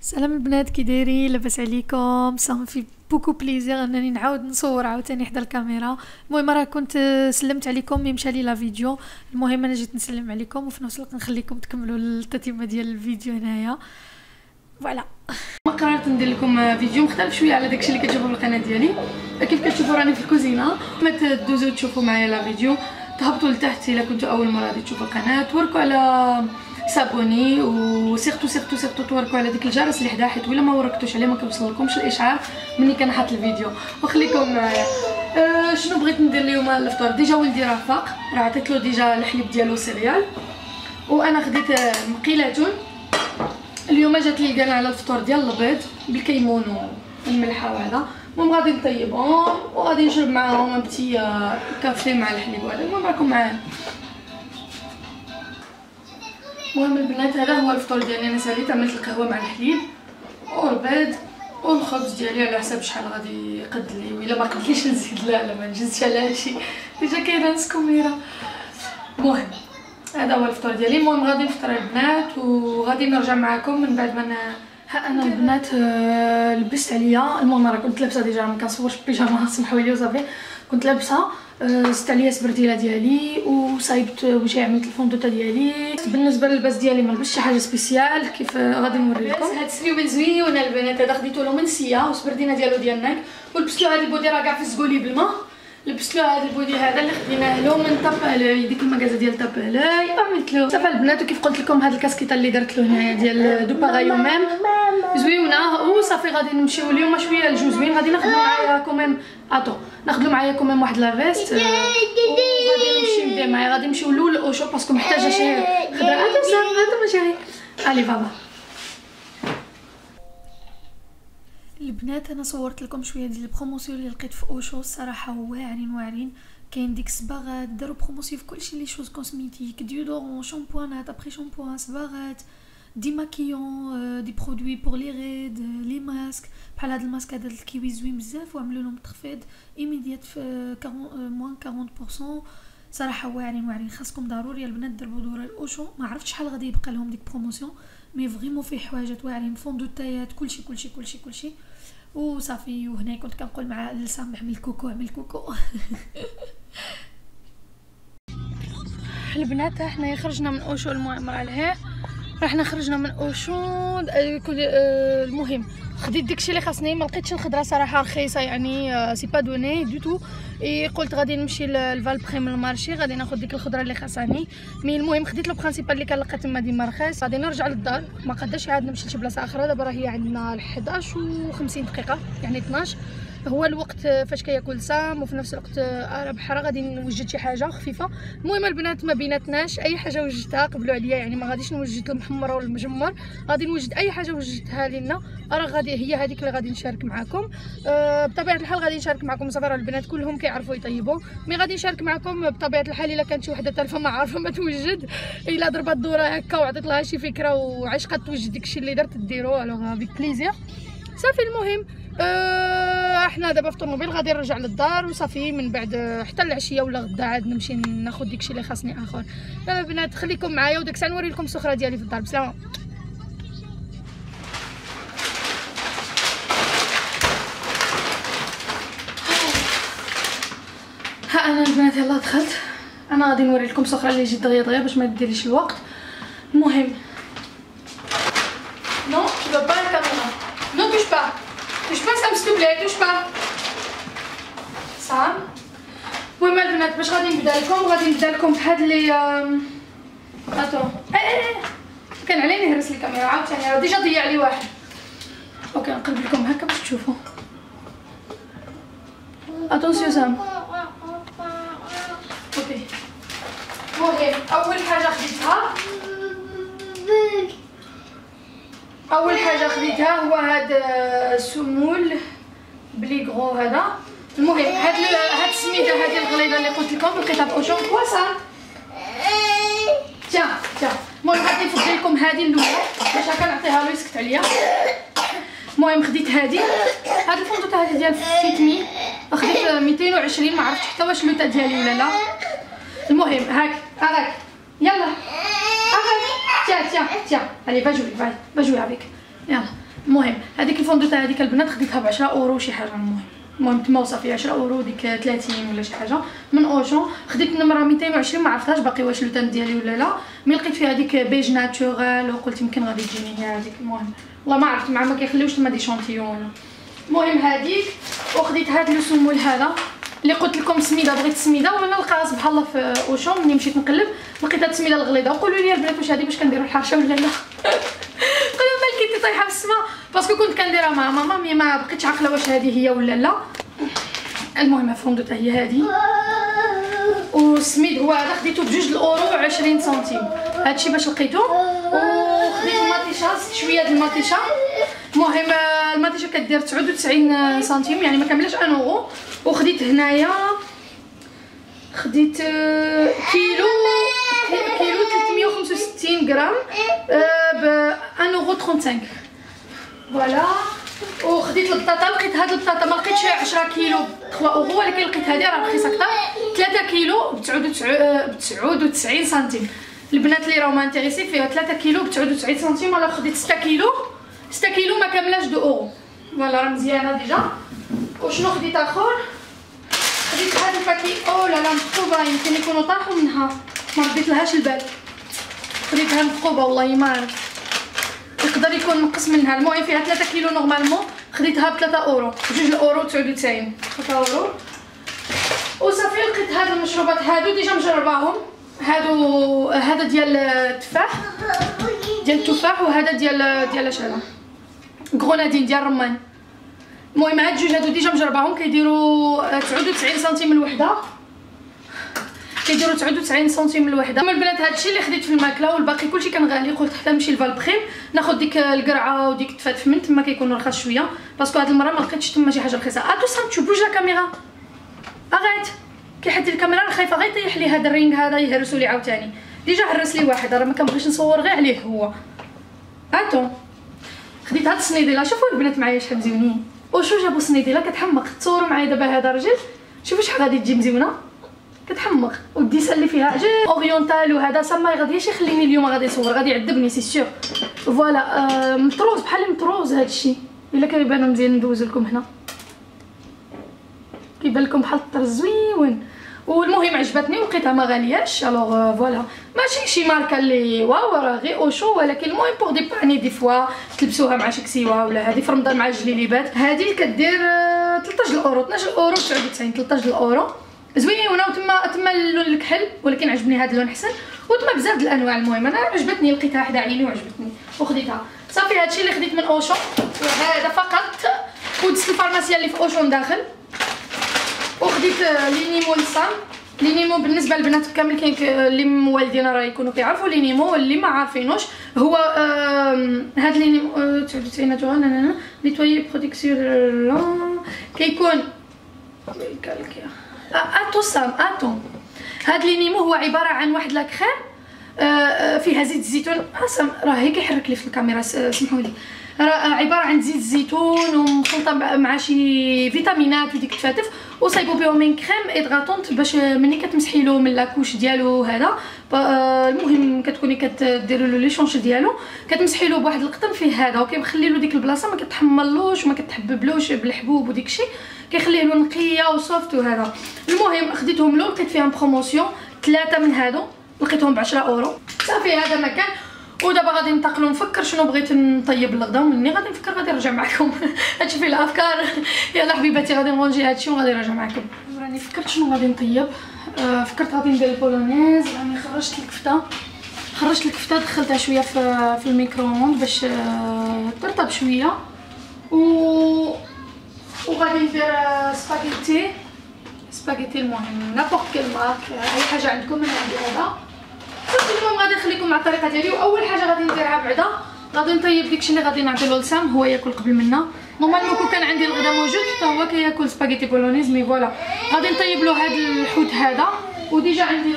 سلام البنات، كي دايرين؟ لاباس عليكم؟ صافي بوكو بليزير انني نعاود نصور عاوتاني حدا الكاميرا. المهم راه كنت سلمت عليكم مي مشى لي لا فيديو. المهم انا جيت نسلم عليكم وفي نفس الوقت نخليكم تكملوا التتمه ديال الفيديو هنايا. فوالا قررت ندير لكم فيديو مختلف شويه على داكشي اللي كتشوفوا في القناه ديالي. كيف كتشوفوا راني في الكوزينه، ما تدوزوا تشوفوا معايا لا فيديو، تهبطوا لتحت الا كنتوا اول مره غادي تشوفوا القناه، توركوا على سابوني وسيرتو سيرتو سيرتو توركوا على ديك الجرس اللي حدا، حيت ولا ما وركتوش عليه ما كيوصلكمش الاشعار مني كنحط الفيديو. وخليكم معايا. شنو بغيت ندير اليوم الفطور؟ ديجا ولدي راه فاق، راه عطيت له ديجا الحليب ديالو سيريال، وانا خديت مقيلاتون. اليوم جات لي القناع على الفطور ديال البيض بالكيمون والملحه وهذا. المهم غادي نطيبهم وغادي نشرب معاهم ان بتي كافي مع الحليب وهذا. المهم راكم معايا. المهم البنات هذا هو الفطور ديالي. انا ساليت عملت القهوه مع الحليب والبيض والخبز ديالي على حساب شحال غادي يقد لي، وإلا ما قدليش نزيد لا ما نجزش على هادشي ديجا كاينه نسكوميره. المهم هذا هو الفطور ديالي. المهم غادي نفطر البنات وغادي نرجع معكم من بعد ما ها انا البنات لبست عليا. المهم راه كنت لابسه ديجا، ما كنصورش بيجاما سمحوا لي وصافي. كنت لابسه زدت عليا السبرديله ديالي وصايبت وجهي، عملت الفوندوطه ديالي. بالنسبه للباس ديالي ما لبستش شي حاجه سبيسيال، كيف غادي نوري لكم. هاد السليوبين زويون البنات، هذا خديته له من سيا والسبردينه ديالو ديال ناك، ولبست له هاد البودي راه كاع فزقولي بالما. لبست له هذا البودي هذا اللي خديناه له من طابالاي، ديك المكازا ديال طابالاي. عملت له صافي البنات. وكيف قلت لكم هاد الكاسكيطه اللي درت له هنايا ديال دو باغايو ميم زويونه. وصافي غادي نمشيو اليوم شويه لجوزوين، غادي ناخذ معايا كوميم ناخذ معايا كوميم واحد لافيست، وغادي نمشي ندير معايا. غادي نمشيو الاول اوشو باسكو محتاجه شي خضره. هذا ماشي الي بابا. البنات انا صورت لكم شويه ديال البروموسيون اللي لقيت في اوشو، الصراحه واعرين. كاين ديك صباغات، داروا بروموسيون في كلشي لي شوز كوزميتيك، ديودورون، شامبوانات، ابري شامبوان، صباغات، دي ماكيون، دي برودوي بور لي ريد، لي ماسك. بحال هاد الماسك هذا الكيوي زوين بزاف وعملوا لهم تخفيض ايميديات في موان 40%. صراحه واعرين. خاصكم ضروري البنات دربوا دوره الاوشو. ما عرفتش شحال غادي يبقى لهم ديك بروموسيون، مي فريمون فيه حوايجات واعرين، فوندوتايات، كلشي وصافي. وهنا كنت كنقول مع لسام اعمل كوكو البنات حنايا خرجنا من اوشو. المهم راه لهيه رحنا خرجنا من اوشو. المهم خديت داكشي اللي خاصني، ما لقيتش الخضره صراحه رخيصه، يعني سي با دوني دو تو. قلت غادي نمشي للفالبري من المارشي، غادي ناخذ ديك الخضره اللي خاصني. مي المهم خديت لو برينسيبال اللي كان لقيت تما ديما رخيص. غادي نرجع للدار، ما قداش عاد نمشي لشي بلاصه اخرى. دابا راه هي عندنا 11:50 دقيقه، يعني 12 هو الوقت فاش كياكل سام، وفي نفس الوقت راه بحال غادي نوجد شي حاجه خفيفه. المهم البنات ما بيناتناش اي حاجه وجدتها، قبلوا عليا، يعني ما غاديش نوجد المحمر ولا المجمر، غادي نوجد اي حاجه وجدتها لينا. راه غادي هي هذيك اللي غادي نشارك معكم. بطبيعه الحال غادي نشارك معكم صافي. راه البنات كلهم كيعرفوا يطيبوا، مي غادي نشارك معكم بطبيعه الحال. الا كانت شي وحده تالفه ما عارفه ما توجد، الا ضربات الدوره هكا وعطيت لها شي فكره وعشقت توجد داكشي اللي درت ديرو الوغ بيك بليزير صافي. المهم احنا دابا في الطوموبيل غادي نرجع للدار وصافي. من بعد حتى العشيه ولا غدا عاد نمشي ناخذ داكشي اللي خاصني اخر. دابا البنات خليكم معايا وداك الساعه نوري لكم السخره ديالي في الدار. بسلامه. ها انا البنات يلا دخلت. انا غادي نوري لكم السخره اللي جات دغيا باش ما يديرليش الوقت. المهم نو تو با الكاميرا، نو توش با سام s'il te plaît, touche pas سام. المهم البنات باش غادي نبدا لكم بهاد لي اتون. كان علينا نهرس لي الكاميرا عاوتاني، راه ديجا ضيع لي واحد. اوكي نقلب لكم هكا باش تشوفوا. اتونسيون سام. اوكي المهم اول حاجه خديتها هو هاد السمول بلي غرو هذا. المهم هاد السميده هذه الغليظه اللي قلت لكم لقيتها في اوشو. كواسا تيا. المهم غادي نفضل لكم هذه الاولى باش هكا نعطيها له يسكت عليا. المهم خديت هاد الفوندوطه هذه ديال فيتمي، خديت 220. ما عرفتش حتى واش لوطا ديالي ولا لا. المهم هاك يلا تيا. allez va jouer avec. يلا المهم هذيك الفوندوطه هذيك البنات خديتها ب 10 اورو شي حاجه. المهم تما وصافي 10 اورو ديك 30 ولا شي حاجه من اوشون. خديت النمره 220 ما عرفتهاش باقي واش لوتان ديالي ولا لا، مي لقيت فيها ديك بيج ناتورال وقلت يمكن غادي تجيني هي هذيك. المهم والله ما عرفت ما كيخليوش تما دي شونتيون. المهم هذيك وخديت هذا لو سمول هذا اللي قلت لكم سميده، بغيت سميده ولا نلقاها سبحان الله في اوشون. ملي مشيت نقلب لقيت هاد السميده الغليظه، وقولوا لي البنات واش هذه باش كنديروا الحرشه ولا لا. قلت بالك طايحه في السما باسكو كنت كنديرها مع ماما مي ما بقيتش عاقله واش هذه هي ولا لا. المهم فوندوطه هي هذه، والسميد هو هذا خديته بجوج الاورو 20 سنتيم هادشي باش لقيته. وخديت الماتيشا شويه د الماتيشا. المهم الماتيشا كدير 99 سنتيم يعني ما كاملاش 1 اورو. وخديت هنايا خديت كيلو 365 غرام ب 1 اورو 35 فوالا. وخديت البطاطا، لقيت هاد البطاطا ما لقيتش 10 كيلو ب 3 اورو ولكن لقيت هذه راه رخيصه اكثر 3 كيلو ب 99 سنتيم. البنات اللي راهم انتريسي فيها 3 كيلو ب 99 سنتيم. انا خديت 6 كيلو ما كاملاش 2 اورو فوالا راه مزيانه ديجا. وشنو خديت اخر؟ خديت هاد الباكي او لا مخطوبه يمكن يكونوا طاحوا منها ما رديت لهاش البال. خديتها مخطوبه والله ما عرفت يقدر يكون نقص منها. المهم فيها 3 كيلو نورمالمون خديتها ب 3 اورو 2 اورو 99 3 اورو. وصافي لقيت هاد المشروبات هادو ديجا مجرباهم. هذا ديال التفاح وهذا ديال شحال غرونادين ديال الرمان. المهم هاد الجوج هادو ديجا مجرباهم كيديروا 99 سنتيم الوحده كيديروا 99 سنتيم الوحده. هما البنات هادشي اللي خديت في الماكله والباقي كلشي كان غالي. قلت حتى نمشي لفالبخيم ناخذ ديك القرعه وديك التفات من تما كيكونوا رخاص شويه باسكو هاد المره ما لقيتش تما شي حاجه رخيصه. اتو سام تو بوج لا كاميرا اغيت كيحد الكاميرا راه خايفه غير يطيح لي هذا الرينغ هذا يهرسوا لي عاوتاني. ديجا هرس لي واحد راه ما كنبغيش نصور غير عليه هو. اتو خديت هاد السنيديله شوفوا البنات معايا شحال مزيونين. وشو جابوا سنيديله كتحمق تصوروا معايا دابا هذا رجل شوفوا شحال غادي تجي مزيونه كتحمق والديسه اللي فيها عجيب اورينتال. وهذا سما غاديش يخليني اليوم غادي يصور غادي يعذبني سي سيغ فوالا. مطروز بحال مطروز هادشي الا كيبانوا مزيان ندوز لكم هنا كيبان لكم بحال الطرز زوين. والمهم عجبتني ولقيتها ما غالياش الوغ فوالا ماشي شي ماركه اللي واو راه غير اوشو ولكن المهم بوغ دي باني دي فوا تلبسوها مع شكسيوا ولا هذه في رمضان مع الجليليبات. هذه كدير 13 اورو 12 اورو 99 13 اورو زوينه. وتما اللون الكحل ولكن عجبني هذا اللون احسن. وتما بزاف د الانواع. المهم انا عجبتني لقيتها حدا عيني وعجبتني وخديتها صافي. هادشي اللي خديت من اوشون وهذا فقط. ودست الفارماسيا اللي في اوشون داخل. وخديت لينيمو للصام. لينيمو بالنسبه للبنات كامل كاين اللي موالدينا راه يكونوا كيعرفوا لينيمو واللي ما عارفينوش هو هاد لينيمو 99 ناتورال نيتويي بروتيكسيون كيكون اتو. هاد لينيمو هو عباره عن واحد لا كريم فيها زيت الزيتون. راه هي كيحرك لي في الكاميرا سمحوا لي. راه عباره عن زيت الزيتون ومخلطه مع شي فيتامينات وديك التفاتف وصايبوا بهم من كريم ادغاطونت باش ملي كتمسحي له من لاكوش ديالو هذا. المهم كتكوني كديروا له لي شونش ديالو كتمسحي له بواحد القطن فيه هذا وكيخلي له ديك البلاصه ما كتحملوش وما كتحببلوش بالحبوب وديك الشيء كيخليه له نقيه وصوفت وهذا. المهم خديتهم له لقيت فيهم بروموسيون 3 من هادو لقيتهم ب 10 اورو صافي. هذا مكان. ودابا غادي ننتقلوا نفكر شنو بغيت نطيب الغدا ومني غادي نفكر غادي نرجع معكم. هادشي فيه الافكار. يلا حبيباتي غادي نرونجي هادشي وغادي نرجع معكم. راني فكرت شنو غادي نطيب. فكرت غادي ندير البولونيز. راني خرجت الكفته دخلتها شويه في الميكرووند باش ترطب شويه وغادي ندير سباغيتي. المهم نابورت كيل مارك اي حاجه عندكم من عندي هذا. المهم غادي نخليكم مع الطريقه ديالي. واول حاجه غادي نديرها بعدا غادي نطيب داكشي اللي غادي نعطيلو لسام هو ياكل قبل منا. نورمالمون كون كان عندي الغدا موجود حتى هو كياكل سباغيتي بولونيز مي فوالا غادي نطيب له هذا الحوت هذا. وديجا عندي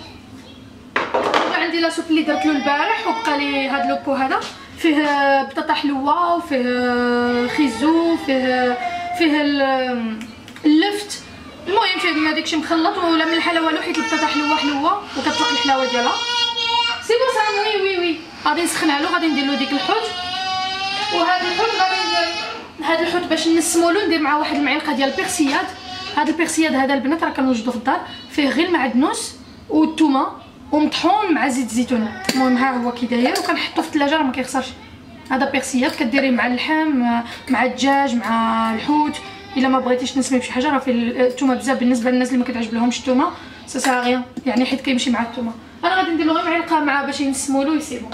لاصوب اللي درت له البارح وبقى لي هذا لوبو هذا فيه بطاطا حلوه وفيه خيزو فيه اللفت. المهم فيه ما داكشي مخلط ولا من الحلاوه والو حيت البطاطا حلوه وكتطلق الحلاوه ديالها. سي بون سا وي غادي نسخنها له غادي ندير له ديك الحوت وهذا الحوت غادي ندير هذا الحوت باش نسمولو ندير معاه واحد المعلقه ديال البيرسياد. هذا البيرسياد هذا البنات راه كنوجدو في الدار، فيه غير المعدنوس والثومه ومطحون مع زيت الزيتون. المهم ها هو كي داير، وكنحطو في الثلاجه راه ما كيخسرش. هذا بيرسياد كديريه مع اللحم مع الدجاج مع الحوت. الا ما بغيتيش تنسمي بشي حاجه راه فيه الثومه بزاف بالنسبه للناس اللي ما كتعجب لهمش الثومه، سا سا غيان يعني حيت كيمشي مع الثومه. انا غادي ندير له غير معلقه مع باش ينسمولو يسيبو.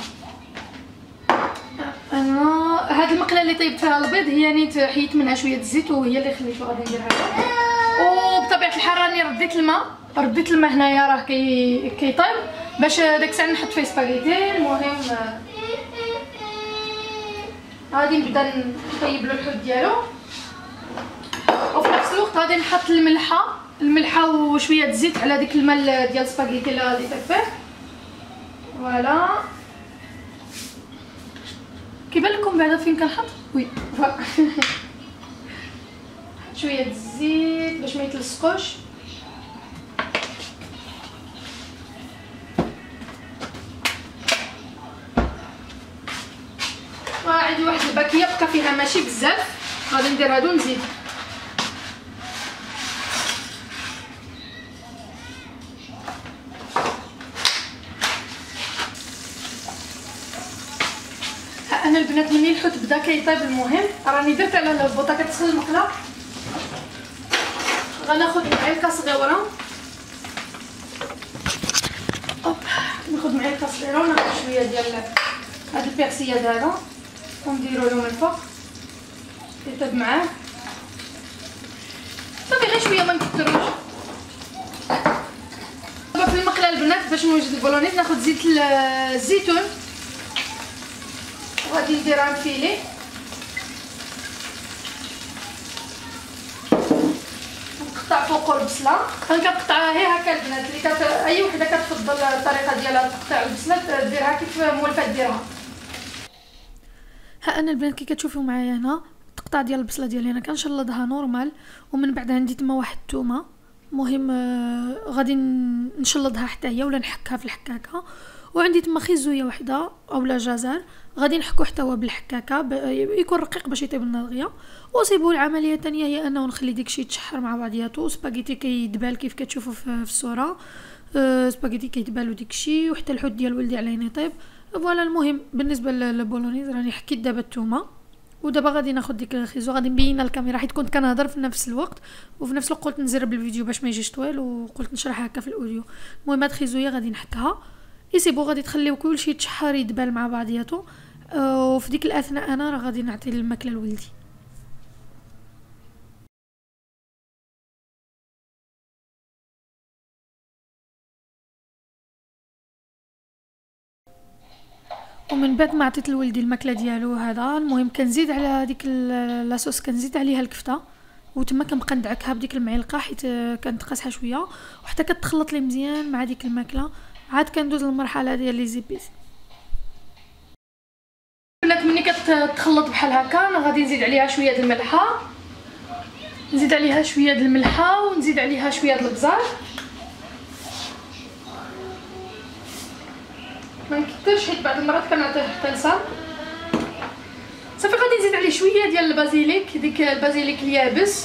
انا هاد المقله اللي طيبت فيها البيض هي نيت حيت منها شويه الزيت وهي اللي خليتو غادي نديرها. وبطبيعه الحال راني رديت الماء هنايا راه كيطيب باش داك الساعه نحط فيه سباغيتي. المهم غادي نبدا نطيب له الحوت ديالو، وفي نفس الوقت غادي نحط الملحه وشويه الزيت على ديك الماء ديال السباغيتي اللي غادي يطيب فيه. فوالا كيبان لكم بعدا فين كنحط وي شويه الزيت باش ما يتلصقوش. عندي واحد الباكيه بقى فيها ماشي بزاف، غادي ندير هادو نزيد. انا البنات منين الحوت بدا كيطيب المهم راني درت على البوطه كتسخن المقله. غناخذ معلقه صغيره، ناخذ معلقه صغيره وناخذ شويه ديال هاد البيرسياد هذا ونديرو له من الفوق يطيب معاه صافي غير شويه ما نكثروش. دابا في المقله البنات باش نوجد البولونيز ناخذ زيت الزيتون وغادي نديرها نفيلي. نقطع فوقو البصله، انا كنقطعها غير هكا البنات اللي اي وحده كتفضل الطريقه ديالها تقطيع البصله ديرها كيف مولفه ديرها. ها انا البنات كي كتشوفوا معايا هنا التقطاع ديال البصله ديالي انا كنشلضها نورمال، ومن بعد عندي تما واحد الثومه. مهم غادي نشلضها حتى هي ولا نحكها في الحكاكه، وعندي تما خيزويه وحده اولا جزر غادي نحكو حتى هو بالحكاكه يكون رقيق باش يطيب لنا دغيا. وصيبوا العمليه الثانيه هي انه نخلي داكشي يتشحر مع بعضياتو. سباغيتي كيدبال كيف كتشوفوا في الصوره، سباغيتي كيدبال وداكشي وحتى الحوت ديال ولدي عليه يطيب. فوالا المهم بالنسبه للبولونيز راني حكيت دابا الثومه، ودابا غادي ناخذ ديك الخيزو غادي نبين الكاميرا حيت كنت كنهضر في نفس الوقت، وفي نفس الوقت قلت نزرب الفيديو باش ما يجيش طويل وقلت نشرح هكا في الاوديو. المهم هاد الخيزويه غادي نحكها يسيبو غادي تخليو كلشي يتشحر يدبال مع بعضياتو. وفي ديك الاثناء انا راه غادي نعطي الماكله لولدي. ومن بعد ما عطيت لولدي الماكله ديالو هذا المهم كنزيد على ديك لاصوص كنزيد عليها الكفته، وتما كنبقى ندعكها بديك المعلقه حيت كنتقاسها شويه وحتى كتخلط لي مزيان مع ديك الماكله. عاد كندوز للمرحله ديال لي زيبيس. بنات ملي كتخلط بحال هكا انا غادي نزيد عليها شويه د الملحه، نزيد عليها شويه د الملحه ونزيد عليها شويه د البزار. ما نكثرش حيت بعض المرات كنعطيه حتى لصال. صافي غادي نزيد عليه شويه ديال البازيليك، ديك البازيليك اليابس،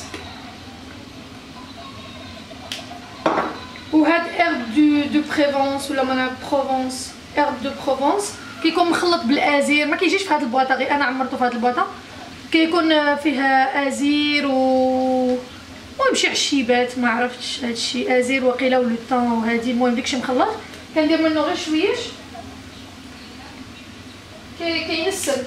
وهاد ايرب دو بريفونس ولا مانا بروفونس، ايرب دو بروفونس كيكون مخلط بالازير، ما كيجيش في هاد البواطه غير انا عمرته في هاد البواطه، كيكون فيها ازير المهم شي عشيبات ما عرفتش هادشي ازير وقيله ولو طون وهادي المهم داكشي مخلط كندير منه غير شويش كينسل.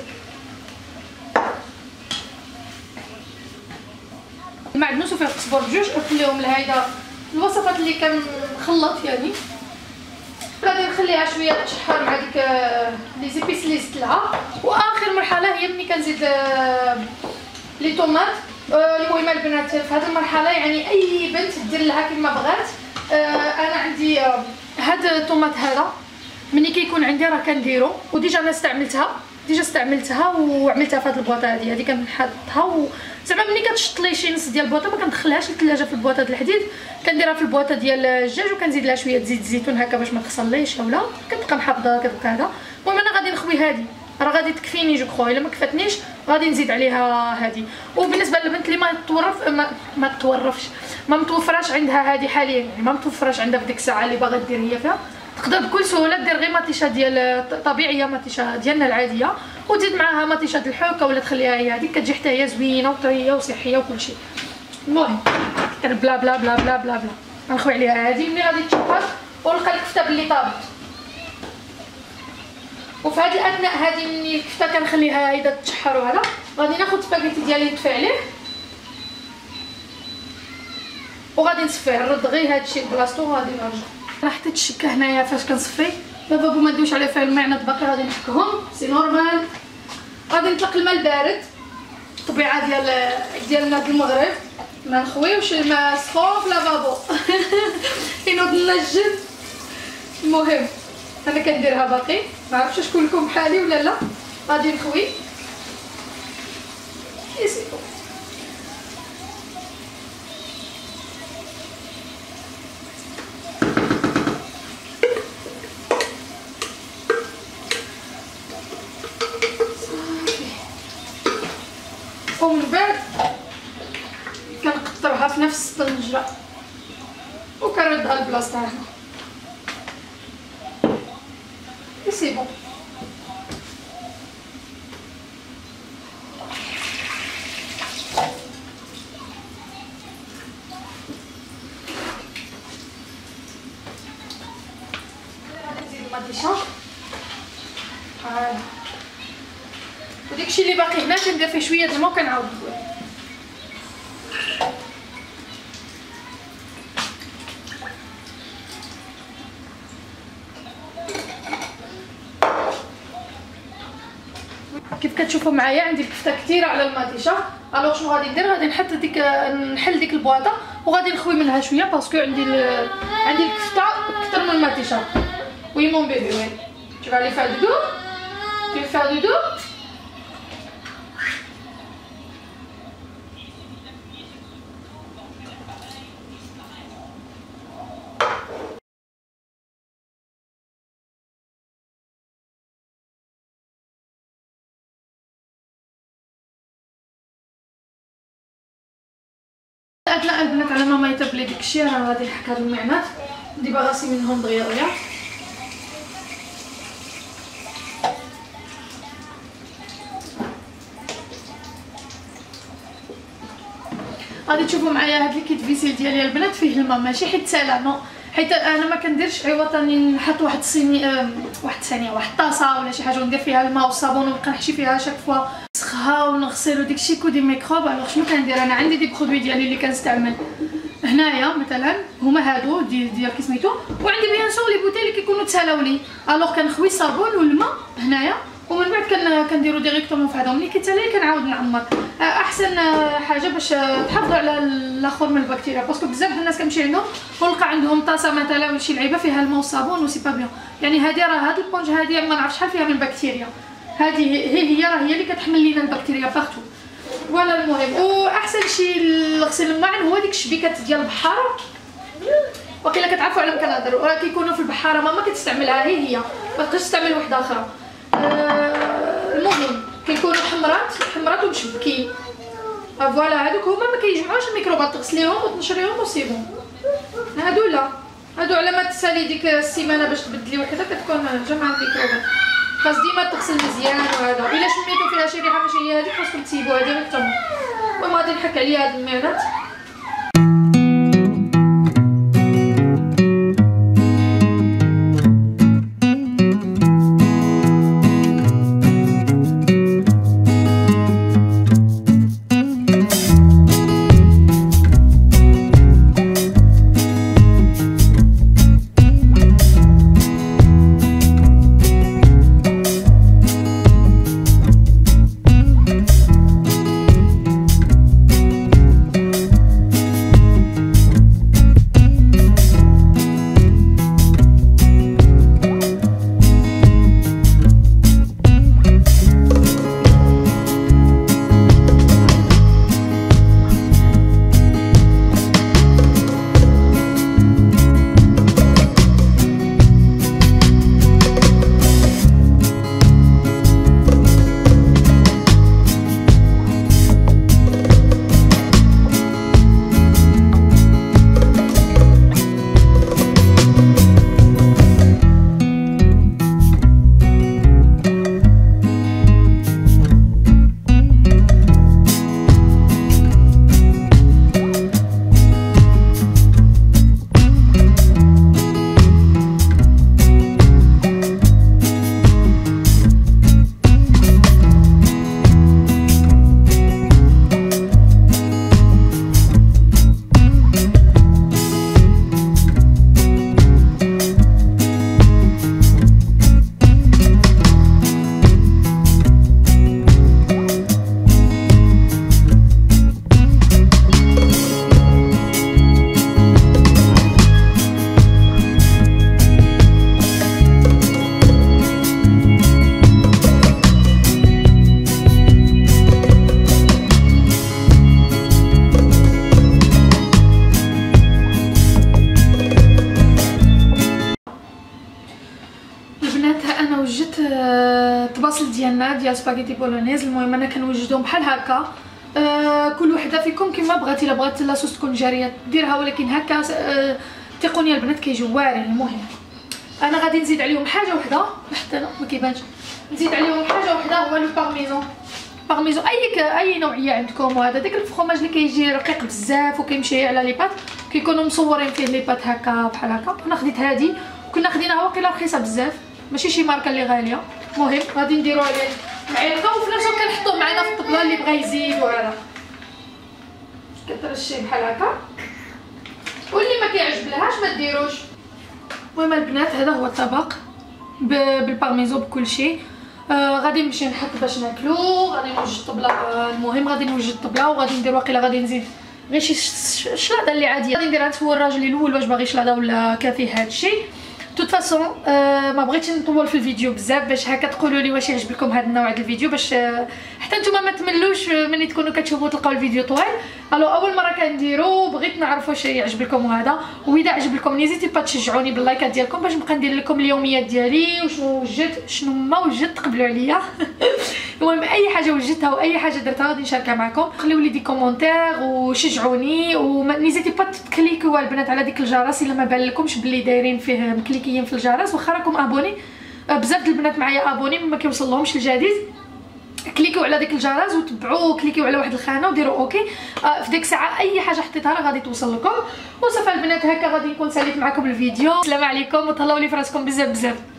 المعدنوس وفيه القزبر بجوج نخليهم لهيدا الوصفات اللي كنخلط يعني. غادي نخليها شويه تشحر مع ديك لي زيبيس اللي زدت لها. واخر مرحله هي ملي كنزيد لي طوماط. المهم البنات في هذه المرحله يعني اي بنت دير لها كما بغات. انا عندي هاد الطوماط هذا ملي كيكون عندي راه كنديرو وديجا انا استعملتها وعملتها في هاد البواطه هادي كنحطها زعما ملي كتشط لي شي نص ديال البواطه ما كندخلهاش للثلاجه في البواطه ديال الحديد، كنديرها في البواطه ديال الدجاج وكنزيد لها شويه زيت الزيتون هكا باش ما تخسرليش اولا كتبقى محافظه كتبقى هذا. المهم انا غادي نخوي هادي راه غادي تكفيني جو كخوا. الا ما كفاتنيش غادي نزيد عليها هذه. وبالنسبه للبنت اللي ما متوفراش عندها هذه حاليا، يعني ما متوفراش عندها في ديك الساعه اللي باغا دير هي فيها، تقدر بكل سهوله دير غير ماتيشا ديال طبيعيه، ماتيشا ديالنا العاديه، وتزيد معاها ماتيشا د الحوكه ولا تخليها هي هذيك، كتجي حتى هي زوينه وطريه وصحيه وكل شيء. المهم بلا بلا بلا بلا بلا بلا غنخوي عليها هذه ملي غادي تشوفها ولقى الكفته باللي طابت. وفي هذه الاثناء هذه ملي الكفته كنخليها هيدا تشحر وهذا، غادي ناخذ السباغيتي ديالي نطفي عليه وغادي نصفيه، نرد غير هادشي لبلاصتو وغادي نرجع. راه حطيت الشكه هنايا فاش كنصفي، دابا بو ما ندويش عليه فيها الماء باقي غادي نحكهم سي نورمال. غادي نطلق الماء البارد، الطبيعه ديالنا د المغرب، ما نخويوش الماء سخون في لافابو ينوض لنا الجد. المهم انا كنديرها باقي، ما عرفتش شكون لكم بحالي ولا لا. غادي نخوي يسيبو ومن بعد كنقطرها في نفس الطنجره وكنردها لبلاصتها هنا. سي بون. نزيد المطيشه وداكشي اللي باقي هنا كندير فيه شويه د الماء وكنعاود ندوي. كيف كتشوفوا معايا عندي الكفته كثيره على المطيشه. الوغ شنو غادي ندير؟ غادي نحل ديك البواطه وغادي نخوي منها شويه باسكو عندي الكفته اكثر من المطيشه. وي مون بيبي وي tu vas aller faire du dos, tu veux faire du dos. اثناء البنات على ما يطيب لي داكشي راه غادي نحك هاد المعنات ندير راسي منهم دغيا دغيا. غادي تشوفوا معايا هاد الكيت فيسيل ديالي البنات فيه الماء ماشي حيت سالا نو، حيت انا ما كنديرش عوض اني نحط واحد الطاسه ولا شي حاجه وندير فيها الماء والصابون ونبقى نحشي فيها شاك فوا نسخها ونغسل وداكشي كودي ميكروب. الوغ شنو كندير انا؟ عندي دي برودوي ديالي اللي كنستعمل هنايا مثلا هما هادو ديال كي سميتو، وعندي بيان سور لي بوتيل اللي كيكونوا تسالاو لي. الوغ كنخوي الصابون والماء هنايا ومن بعد كنديرو ديريكتومون في هذا ملي كيتسالي كنعاود نعمر. احسن حاجه باش تحافظوا على الاخر من البكتيريا، باسكو بزاف الناس كنمشي عندهم ونلقى عندهم طاسه مثلا ولا شي لعيبه فيها الماء والصابون وسي با بيان. يعني هذه راه هاد البونج هذه ما نعرفش شحال فيها من بكتيريا، هذه هي اللي كتحمل لينا البكتيريا بارتو. فوالا المهم واحسن شيء لغسيل الماعن هو ديك الشبيكات ديال البحاره، وقيلا كتعرفوا على ما كنهضر، راه كيكونوا في البحاره ماما كتستعملها هي ما تقدرش تستعمل وحده اخرى. المهم كيكونوا حمرات ومشبكين. فوالا هذوك هما ما كيجمعوش الميكروبات، تغسليهم وتنشريهم وسيبهم. هادو لا، هادو على ما تسالي ديك السيمانه باش تبدلي وحده كتكون جمع الميكروبات. خاص ديما تغسل مزيان وهذا. الا شميتو فيها شي ريحه ماشي هي هذيك خاصكم تسيبوها ديريكتومون. المهم غادي نحك عليها هاد الميرات. الوصل ديالنا ديال سباغيتي بولونيز. المهم انا كنوجدهم بحال هكا، كل وحده فيكم كما بغاتي. الا بغات لاصوص تكون جاريه ديرها، ولكن هكا ثقوني البنات كيجيو واعرين. المهم انا غادي نزيد عليهم حاجه وحده حتى انا ما كيبانش، نزيد عليهم حاجه وحده هو لو بارميزون اي نوعيه عندكم. وهذا داك الفرomاج اللي كيجي رقيق بزاف وكيمشي على لي بات، كيكونوا مصورين فيه لي بات هكا بحال هكا. انا خديت هذه وكنا خديناها واقيلا رخيصه بزاف، ماشي شي ماركه اللي غاليه. المهم غادي نديرو عليه معلقه، وفي نفس الوقت كنحطوه معنا في الطبله اللي بغى يزيد. وهذا كترشي بحال هكا، واللي ما كيعجبلهاش ما ديروش. المهم البنات هذا هو الطبق بالبارميزون بكل شيء. غادي نمشي نحط باش ناكلو، غادي نوجد الطبله. المهم غادي نوجد الطبله وغادي ندير واقيلا غادي نزيد غير شي شلاضه اللي عاديه. غادي نديرها نسول الراجل الاول واش باغي شلاضه ولا كافي هادشي. توت فاصون ما بغيتش نطول في الفيديو بزاف باش هكا تقولوا لي واش يعجبكم هذا النوع ديال الفيديو، باش حتى نتوما ما تملوش ملي تكونوا كتشوفوا تلقاو الفيديو طويل. الو اول مره كنديرو بغيت نعرف واش يعجبكم هذا، واذا عجبكم نيزيتي با تشجعوني باللايكات ديالكم باش نبقى ندير لكم اليوميات ديالي وشنو وجدت شنو ما وجدت تقبلوا عليا. المهم اي حاجه وجدتها واي حاجه درتها غادي نشاركها معكم. خليو لي دي كومونتير وشجعوني، ونيزيتي با تكليكوا البنات على ديك الجرس الا ما بان لكمش بلي دايرين فيه مكليكيين في الجرس. واخا راكم ابوني بزاف البنات معايا ابوني ما كيوصل لهمش الجديد، كليكيو على ديك الجرس وتبعوا، كليكيو على واحد الخانه وديروا اوكي. في ديك الساعه اي حاجه حطيتها راه غادي توصل لكم. وصافي البنات هكا غادي نكون ساليت معكم الفيديو. السلام عليكم وتهلاو لي فراسكم بزاف بزاف.